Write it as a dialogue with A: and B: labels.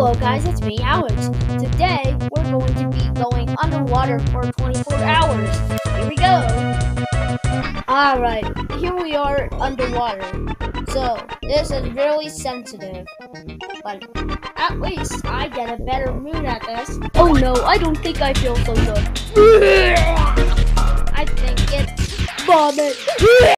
A: Hello guys, it's me, Alex. Today, we're going to be going underwater for 24 hours. Here we go! Alright, here we are underwater. So, this is really sensitive. But at least I get a better mood at this. Oh no, I don't think I feel so good. I think it's vomit.